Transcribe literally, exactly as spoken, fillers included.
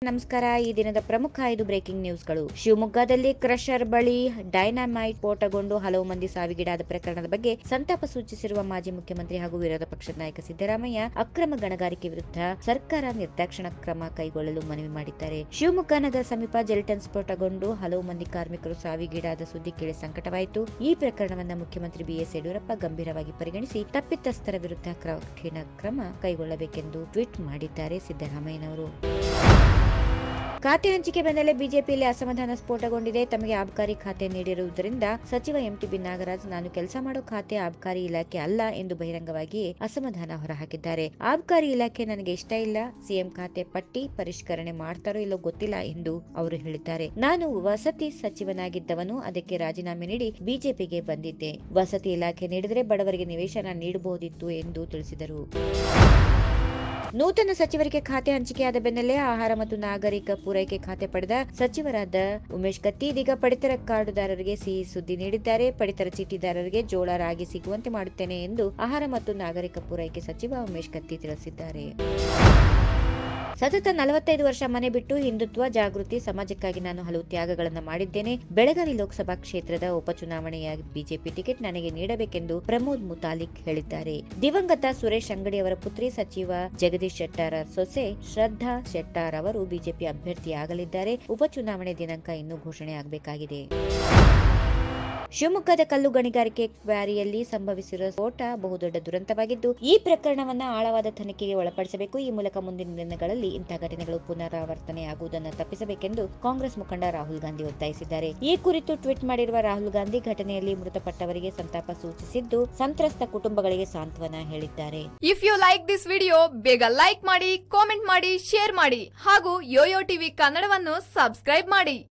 ನಮಸ್ಕಾರ. ಈ ದಿನದ ಪ್ರಮುಖ ಐದು ಬ್ರೇಕಿಂಗ್ ನ್ಯೂಸ್ಗಳು. ಶಿವಮೊಗ್ಗದಲ್ಲಿ ಕ್ರಷರ್ ಬಳಿ ಡೈನಾಮೈಟ್ ಸ್ಫೋಟಗೊಂಡು ಹಲವು ಮಂದಿ ಸಾವಿಗೀಡಾದ ಪ್ರಕರಣದ ಬಗ್ಗೆ ಸಂತಾಪ ಸೂಚಿಸಿರುವ ಮಾಜಿ ಮುಖ್ಯಮಂತ್ರಿ ಹಾಗೂ ವಿರೋಧ ಪಕ್ಷದ ನಾಯಕ ಸಿದ್ದರಾಮಯ್ಯ ಅಕ್ರಮ ಗಣಿಗಾರಿಕೆ ವಿರುದ್ಧ ಸರ್ಕಾರ ನಿರ್ದಾಕ್ಷಿಣ ಕ್ರಮ ಕೈಗೊಳ್ಳಲು ಮನವಿ ಮಾಡಿದ್ದಾರೆ. ಶಿವಮೊಗ್ಗ ನಗರ ಸಮೀಪ ಜೆಲ್ಟನ್ ಸ್ಫೋಟಗೊಂಡು ಹಲವು ಮಂದಿ ಕಾರ್ಮಿಕರು ಸಾವಿಗೀಡಾದ ಸುದ್ದಿ ಕೇಳಿ ಸಂಕಟವಾಯಿತು. ಈ ಪ್ರಕರಣವನ್ನು ಮುಖ್ಯಮಂತ್ರಿ ಬಿಎಸ್ ಯಡಿಯೂರಪ್ಪ ಗಂಭೀರವಾಗಿ ಪರಿಗಣಿಸಿ ತಪ್ಪಿತಸ್ಥರ ವಿರುದ್ಧ ಕಠಿಣ ಕ್ರಮ ಕೈಗೊಳ್ಳಬೇಕೆಂದು ಟ್ವೀಟ್ ಮಾಡಿದ್ದಾರೆ ಸಿದ್ದರಾಮಯ್ಯನವರು. ಖಾತೆ ಹಂಚಿಕೆ ಬೆನ್ನಲ್ಲೇ ಬಿಜೆಪಿಯಲ್ಲಿ ಅಸಮಾಧಾನ ಸ್ಫೋಟಗೊಂಡಿದೆ. ತಮಗೆ ಆಬಕಾರಿ ಖಾತೆ ನೀಡಿರುವುದರಿಂದ ಸಚಿವ ಎಂಟಿಬಿ ನಾಗರಾಜ್ ನಾನು ಕೆಲಸ ಮಾಡೋ ಖಾತೆ ಆಬಕಾರಿ ಇಲಾಖೆ ಅಲ್ಲ ಎಂದು ಬಹಿರಂಗವಾಗಿ ಅಸಮಾಧಾನ ಹೊರಹಾಕಿದ್ದಾರೆ. ಆಬಕಾರಿ ಇಲಾಖೆ ನನಗೆ ಇಷ್ಟ ಇಲ್ಲ. ಸಿಎಂ ಖಾತೆ ಪಟ್ಟಿ ಪರಿಷ್ಕರಣೆ ಮಾಡ್ತಾರೋ ಇಲ್ಲೋ ಗೊತ್ತಿಲ್ಲ ಎಂದು ಅವರು ಹೇಳಿದ್ದಾರೆ. ನಾನು ವಸತಿ ಸಚಿವನಾಗಿದ್ದವನು, ಅದಕ್ಕೆ ರಾಜೀನಾಮೆ ನೀಡಿ ಬಿಜೆಪಿಗೆ ಬಂದಿದ್ದೆ. ವಸತಿ ಇಲಾಖೆ ನೀಡಿದರೆ ಬಡವರಿಗೆ ನಿವೇಶನ ನೀಡಬಹುದಿತ್ತು ಎಂದು ತಿಳಿಸಿದರು. ನೂತನ ಸಚಿವರಿಗೆ ಖಾತೆ ಹಂಚಿಕೆಯಾದ ಬೆನ್ನಲ್ಲೇ ಆಹಾರ ಮತ್ತು ನಾಗರಿಕ ಪೂರೈಕೆ ಖಾತೆ ಪಡೆದ ಸಚಿವರಾದ ಉಮೇಶ್ ಕತ್ತಿ ಇದೀಗ ಪಡಿತರ ಕಾರ್ಡುದಾರರಿಗೆ ಸಿಹಿ ಸುದ್ದಿ ನೀಡಿದ್ದಾರೆ. ಪಡಿತರ ಚೀಟಿದಾರರಿಗೆ ಜೋಳ ರಾಗಿ ಸಿಗುವಂತೆ ಮಾಡುತ್ತೇನೆ ಎಂದು ಆಹಾರ ಮತ್ತು ನಾಗರಿಕ ಪೂರೈಕೆ ಸಚಿವ ಉಮೇಶ್ ಕತ್ತಿ ತಿಳಿಸಿದ್ದಾರೆ. ಸತತ ನಲವತ್ತೈದು ವರ್ಷ ಮನೆ ಬಿಟ್ಟು ಹಿಂದುತ್ವ ಜಾಗೃತಿ ಸಮಾಜಕ್ಕಾಗಿ ನಾನು ಹಲವು ತ್ಯಾಗಗಳನ್ನು ಮಾಡಿದ್ದೇನೆ. ಬೆಳಗಾವಿ ಲೋಕಸಭಾ ಕ್ಷೇತ್ರದ ಉಪಚುನಾವಣೆಯ ಬಿಜೆಪಿ ಟಿಕೆಟ್ ನನಗೆ ನೀಡಬೇಕೆಂದು ಪ್ರಮೋದ್ ಮುತಾಲಿಕ್ ಹೇಳಿದ್ದಾರೆ. ದಿವಂಗತ ಸುರೇಶ್ ಅಂಗಡಿ ಅವರ ಪುತ್ರಿ ಸಚಿವ ಜಗದೀಶ್ ಶೆಟ್ಟಾರ್ ಸೊಸೆ ಶ್ರದ್ಧಾ ಶೆಟ್ಟಾರ್ ಅವರು ಬಿಜೆಪಿ ಅಭ್ಯರ್ಥಿಯಾಗಲಿದ್ದಾರೆ. ಉಪಚುನಾವಣೆ ದಿನಾಂಕ ಇನ್ನೂ ಘೋಷಣೆ ಆಗಬೇಕಾಗಿದೆ. ಶಿವಮೊಗ್ಗದ ಕಲ್ಲು ಗಣಿಗಾರಿಕೆ ಕ್ವಾರಿಯಲ್ಲಿ ಸಂಭವಿಸಿರುವ ಸ್ಫೋಟ ಬಹುದೊಡ್ಡ ದುರಂತವಾಗಿದ್ದು, ಈ ಪ್ರಕರಣವನ್ನು ಆಳವಾದ ತನಿಖೆಗೆ ಒಳಪಡಿಸಬೇಕು. ಈ ಮೂಲಕ ಮುಂದಿನ ದಿನಗಳಲ್ಲಿ ಇಂತಹ ಘಟನೆಗಳು ಪುನರಾವರ್ತನೆಯಾಗುವುದನ್ನು ತಪ್ಪಿಸಬೇಕೆಂದು ಕಾಂಗ್ರೆಸ್ ಮುಖಂಡ ರಾಹುಲ್ ಗಾಂಧಿ ಒತ್ತಾಯಿಸಿದ್ದಾರೆ. ಈ ಕುರಿತು ಟ್ವೀಟ್ ಮಾಡಿರುವ ರಾಹುಲ್ ಗಾಂಧಿ ಘಟನೆಯಲ್ಲಿ ಮೃತಪಟ್ಟವರಿಗೆ ಸಂತಾಪ ಸೂಚಿಸಿದ್ದು, ಸಂತ್ರಸ್ತ ಕುಟುಂಬಗಳಿಗೆ ಸಾಂತ್ವನ ಹೇಳಿದ್ದಾರೆ. If you like this video ಬೇಗ ಲೈಕ್ ಮಾಡಿ, ಕಾಮೆಂಟ್ ಮಾಡಿ, ಶೇರ್ ಮಾಡಿ ಹಾಗೂ ಯೋಯೋ ಟಿವಿ ಕನ್ನಡವನ್ನು ಸಬ್ಸ್ಕ್ರೈಬ್ ಮಾಡಿ.